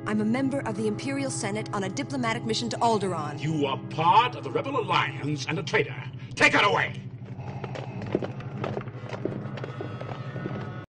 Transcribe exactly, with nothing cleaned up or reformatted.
I'm a member of the Imperial Senate on a diplomatic mission to Alderaan. You are part of the Rebel Alliance and a traitor. Take her away!